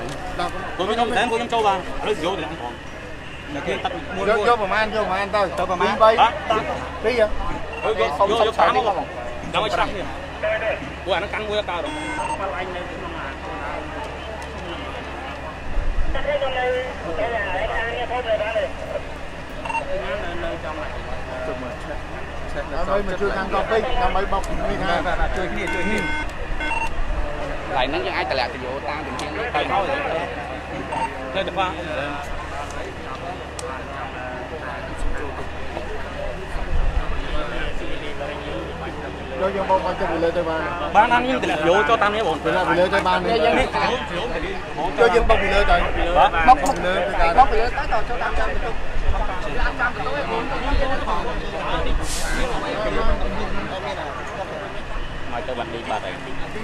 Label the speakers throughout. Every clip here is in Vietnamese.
Speaker 1: tôi với nhóm đến với nhóm châu ba lấy vô thì ăn còn vôประมาณtớiประมาณtí vậy vô tám không đâu chắc đi bữa nó cắn bữa cao rồi
Speaker 2: nơi mà chưa ăn cà phê làm mấy bọc mì ha
Speaker 1: chơi cái lại nó những ai tại lạ thì vô tăng từng chiên tay nói lên được qua
Speaker 2: cho dân bông cho bị lê tây
Speaker 1: ban ăn nhưng thì vô cho tam nhé bọn
Speaker 2: bị lê tây ban cho dân bông bị lê tây bóc bị lê tây bóc bị lê tới rồi cho tam trăm
Speaker 1: mà cho bạn đi ba này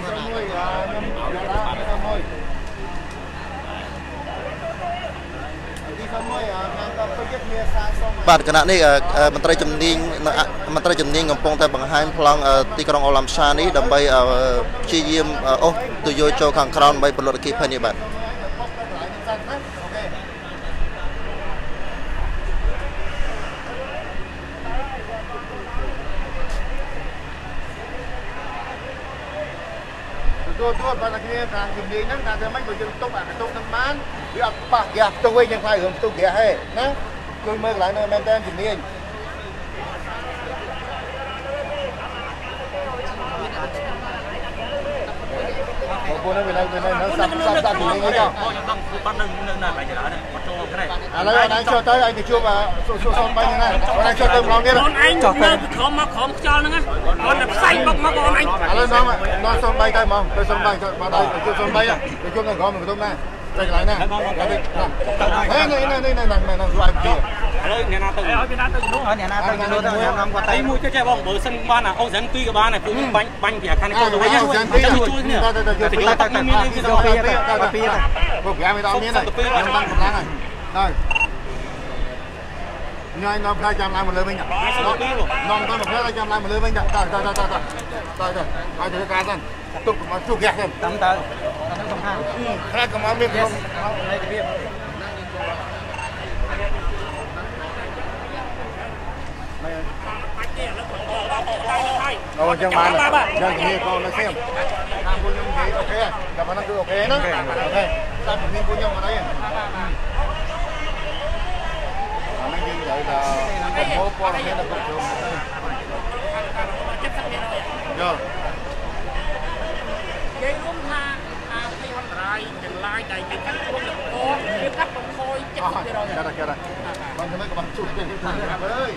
Speaker 3: បាទគណៈនេះមន្ត្រីជំនាញកំពុងតែបង្ហាញប្លង់ទីក្រុងអូឡាំសានេះដើម្បីព្យាយាមអូសទៅយកចូលខាងក្រោមដើម្បីផលិតអគ្គិភ័យនេះបាទ
Speaker 2: tôi bạn là kia càng dùng đi nắng càng thêm mấy người dân túc à túc nắng bán đi ăn bạc gà tôi quayยังไงhưởng tôi kẻ hay nè tôi mơ lại nơi men tên dùng đi cô nói về đây nó sắp dùng đi nhá anh cho tới anh thì chưa mà xong bay như này anh cho tôi lòng kia
Speaker 1: con anh không cho nữa con là xanh bọc mà con anh
Speaker 2: nó xong bay tay mà tôi xong bay mà đây tôi xong bay à tôi chưa ngồi mình không nè đây lại nè này loại gì
Speaker 1: đây nhà nào tự đúng rồi nhà nào tự năm qua tay mua cho chơi bóng với sân ban là ông dẫn tuy cái ban này phụ banh thì khăn câu đối nhá chui nữa thì chúng ta miếng cái đó
Speaker 2: cà phê này một cái mấy đó miếng này em đang còn đang này đây nhai nó 200 lại một lưỡi mình ạ non tôi một cái 200 lại một lưỡi mình ạ đây ai thử cá xem tục mà chụp ghét xem tắm tới hai cái món miếng không rồi chân bàn chân thì con nó xem làm cô nhung thế ok cảm ơn anh cứ ok đó ok sao mình cô nhung ở đây mấy cái vậy là thành phố qua là nó cũng được rồi
Speaker 1: cái uống tha khi hoàn lại dừng lại đầy cái cách uống được cô cái cách không thôi chết rồi
Speaker 2: kia đây con thấy mấy cái bạn chụp trên cái thằng ơi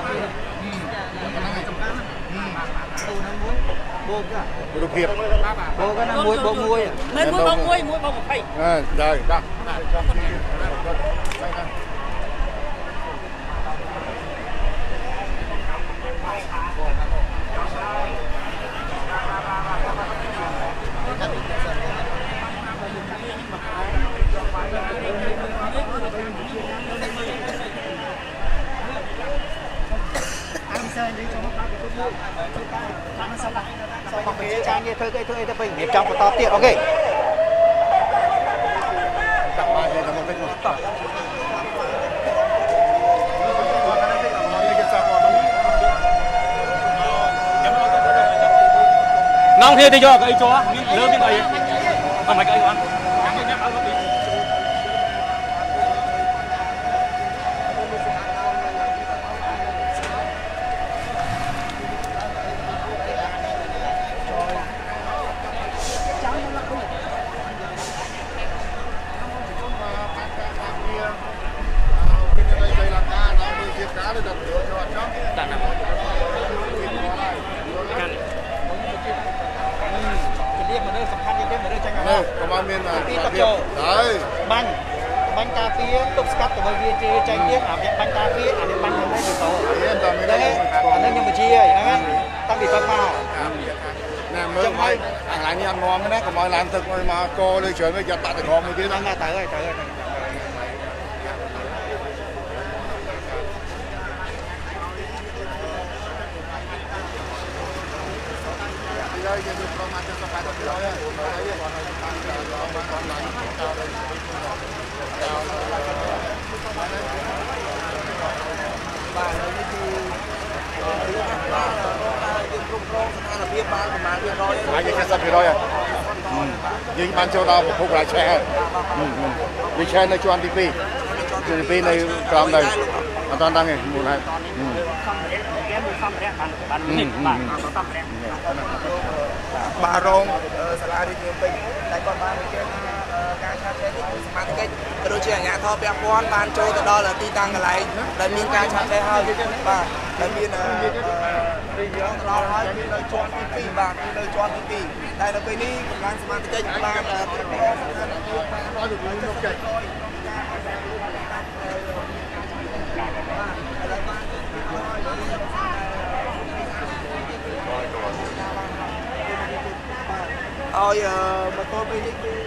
Speaker 2: Bộ đục hiệp.
Speaker 1: Bộ cái nó muối bộ muối. Nên muối bộ một phay.
Speaker 2: Rồi, đó.
Speaker 3: Trang như thôi cái bình hiệp trong to tiện ok.
Speaker 1: Nong thế thì cho cái chó miếng lớn miếng ấy. Không phải cái ăn.
Speaker 3: Bánh cà phê tục cắt từ bên kia tranh tiếp bánh cà phê bánh hôm nay được tổ đấy anh em nhưng mà chia đấy tăng bị tăng vào
Speaker 2: nè mới mấy anh lại đi ăn ngon cái đấy còn mọi làm thực mà cô đi chuyển với giật tại được ngon như thế đó
Speaker 3: tới rồi
Speaker 2: đây យើងបានចូលដល់ប្រភពរាជឆេះរាជឆេះនៅជាន់ទី2នៅក្រោមនៅអត់តាំងទេមូលហេតុ
Speaker 1: បាទរងសាលារៀនយើងពេញតែគាត់បានគេការឆាតឆេះនេះសមាជិកក៏ដូចជាអាជ្ញាធរពាក់ព័ន្ធបានចូលទៅដល់ទីតាំងកន្លែងដែលមានការឆាតឆេះហើយបាទដែលមានយើងដល់ហើយមាននៅជាន់ទី2បាទនៅជាន់ទី2តែនៅពេលនេះកម្លាំងសមាជិកបានឲ្យលោកចេញឲ្យមកទល់ពេលនេះគឺ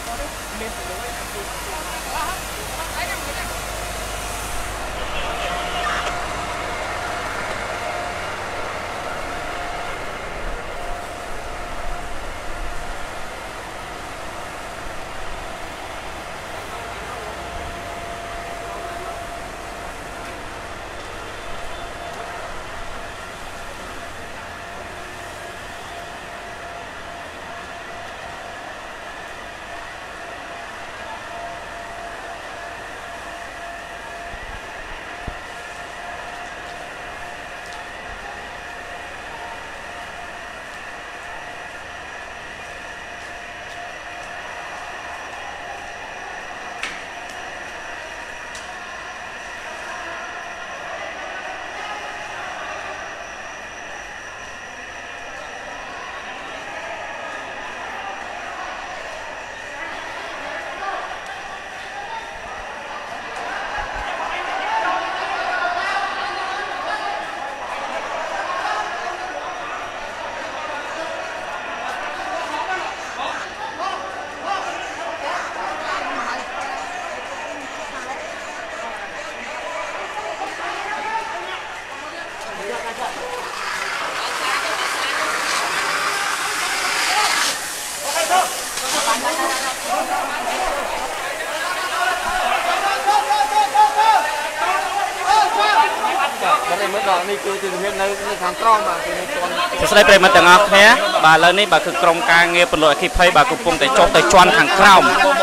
Speaker 4: Saya prema tengah ya, bala ni bak krom kange perlu akibai bak kupung te cok te cuan hang kram.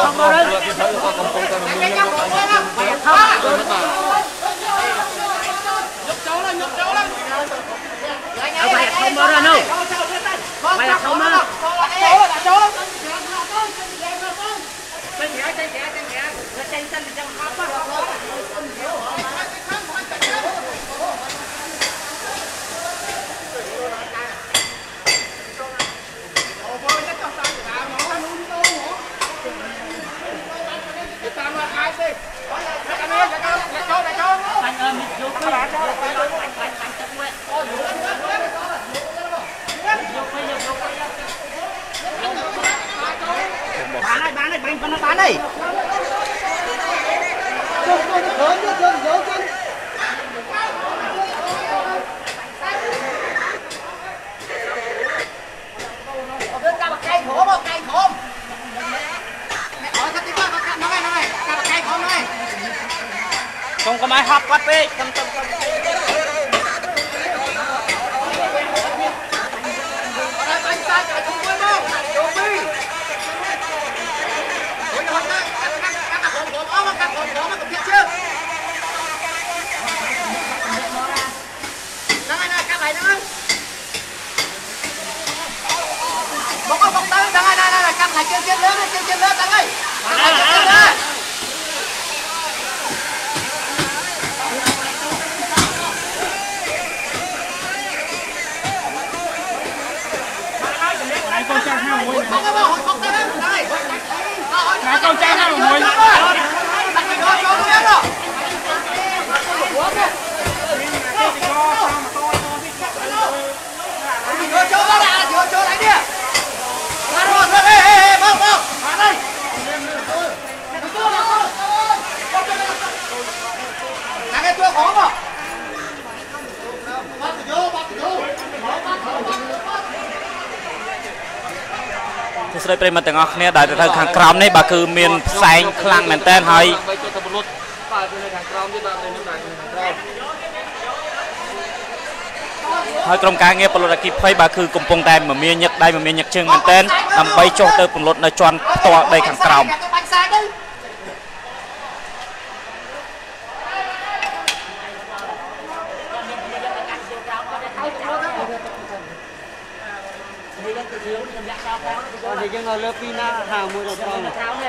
Speaker 5: Bán đây. Không có máy hấp quát đi. Trên lớn Tăng ơi. Này con trai hai mùi. Này con trai hai mùi. Chỗ này đi. Saya prima tengah ni dari tengah kram ni baku min saing klang menten hai. Hai krom kang ni perlu lagi pay baku kumpung tem memia nyak dai memia nyak cheng menten sampai coh ter pelot na cuan toa dai kang kram. Thì cái người lớp pina hàng mua được không?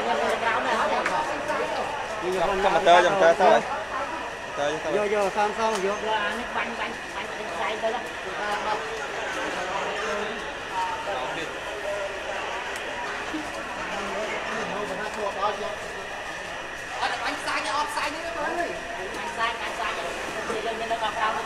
Speaker 5: Cầm tơ thôi. Vô xong vô bánh xay tới đó. Bánh xay nha, ốp xay nữa ơi. Bánh xay. Thì lên nó còn cao nữa.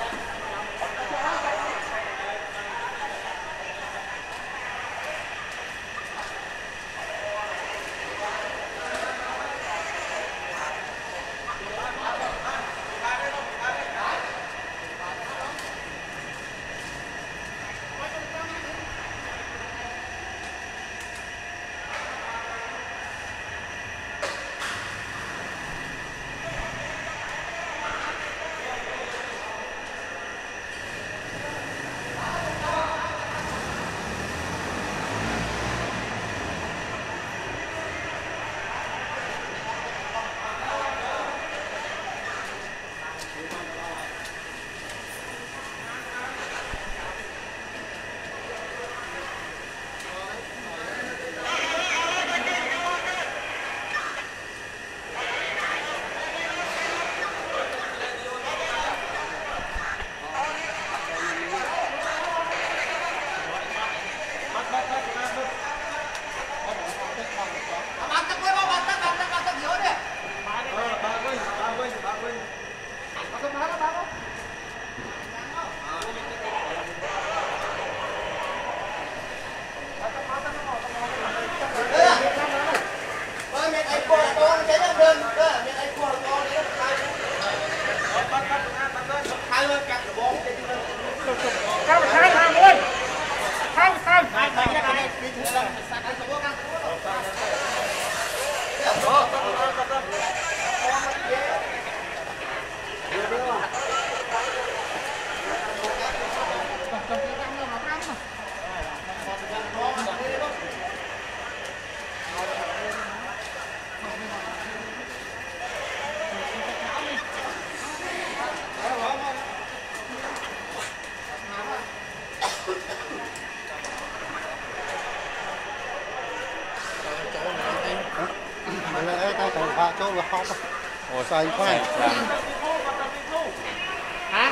Speaker 3: Chỗ là hot ồ xài khoai hả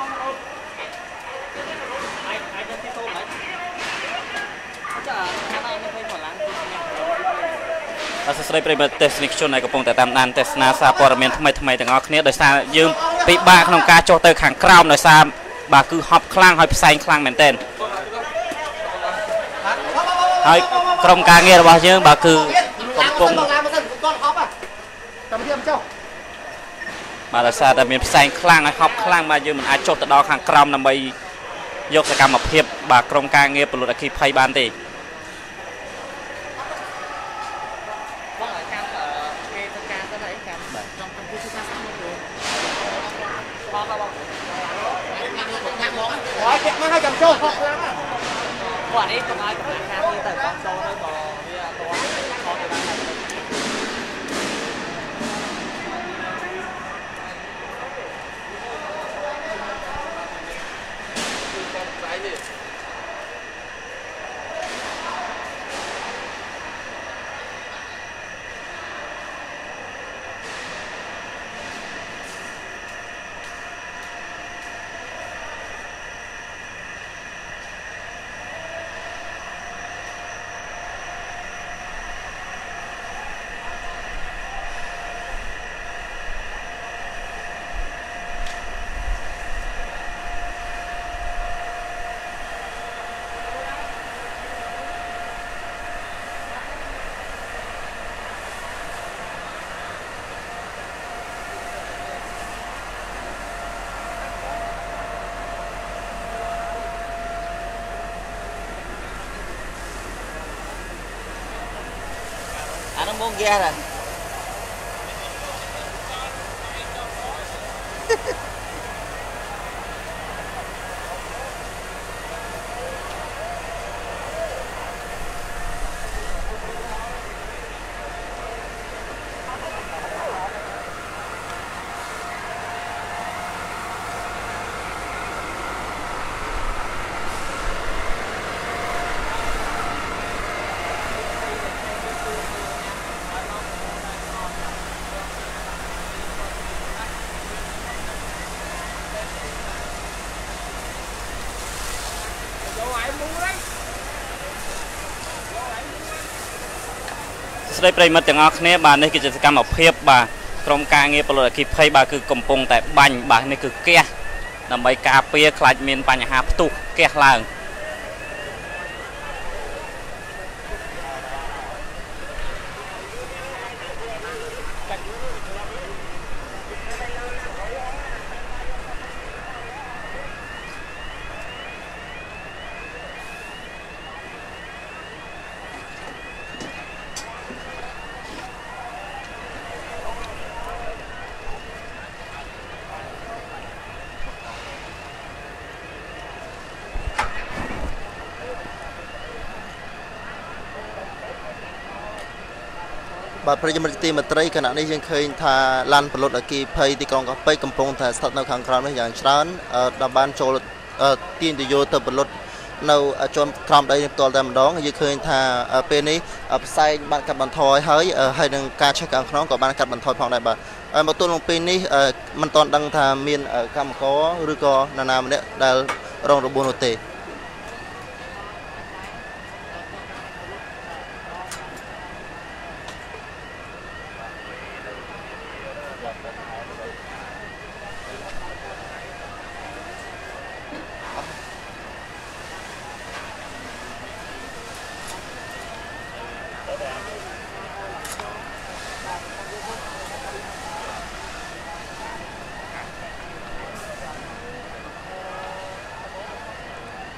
Speaker 3: អសស្រីប្រិមត្តទេសនិកជនដែលកំពុងតែតាមដានទេសនាសារព័ត៌មានថ្មីៗទាំងអស់គ្នាដោយសារយើងពិបាកក្នុងការចុះទៅខាងក្រោមដោយសារបាទគឺហប់ខ្លាំងហើយផ្សែងខ្លាំងមែនទែនហើយក្រុមការងាររបស់យើងបាទគឺកំពុងបាទដោយសារតែមានផ្សែងខ្លាំងហើយហប់ខ្លាំងបាទយើងមិនអាចចុះទៅដល់ខាងក្រោមដើម្បីយកសកម្មភាពបាទក្រុមការងារពលរដ្ឋអគ្គិភ័យបានទេ
Speaker 1: nó hay cầm trâu hoặc là
Speaker 5: quả đấy còn ai còn lại khác như tại con trâu thôi bỏ
Speaker 6: Muốn ghé rồi.
Speaker 5: Đây bây giờ tiếng ngọc này bà này cái sự cam ở phía bà trong ca nghe bảo là kịp hay bà cứ cầm pung tại bánh bà này cứ kia làm mấy cà phê khai miền bánh hạp tu kia là បាទប្រិយមិត្តទីមេត្រីគណៈនេះយើងឃើញថាឡានពលរដ្ឋអគ្គិភ័យទីក្រុងកោះពេជ្រកំពុងតែស្ថិតនៅខាងក្រោមនេះយ៉ាងច្រើនដែលបានចូលទាញទៅយកទៅពលរដ្ឋនៅជាន់ក្រោមដីនេះផ្ទាល់តែម្ដងយើងឃើញថាពេលនេះផ្សែងបានកាត់បន្ថយហើយនឹងការឆេះខាងក្នុងក៏បានកាត់បន្ថយផងដែរបាទមកទល់នឹងពេលនេះមិនទាន់ដឹងថាមានកម្មករឬក៏នរណាម្នាក់ដែលរងរបួសនោះទេ
Speaker 3: ប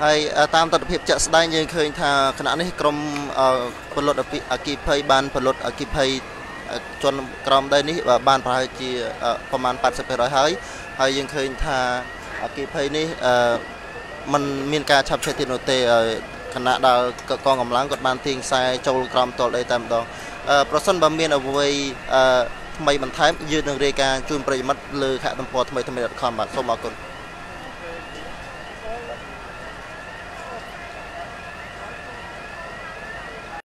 Speaker 5: ហើយតាមទស្សនវិជ្ជាស្ដែងយើងឃើញថាគណៈនេះក្រុមពលរដ្ឋអគិភ័យបានពលរដ្ឋអគិភ័យជនក្រមដីនេះបានប្រហែលជាប្រមាណ 80% ហើយយើងឃើញថាអគិភ័យនេះมันមានការឆាប់ឆេះទៀតនោះទេគណៈដែលកងកម្លាំងគាត់បានទាញខ្សែចូលក្រមតលដីតែម្ដងប្រសិនបើមានអ្វីថ្មីបន្ថែមយើងនឹងរាយការណ៍ជូនប្រិយមិត្តលើខទំព័រថ្មីៗ.com បាទសូមអរគុណ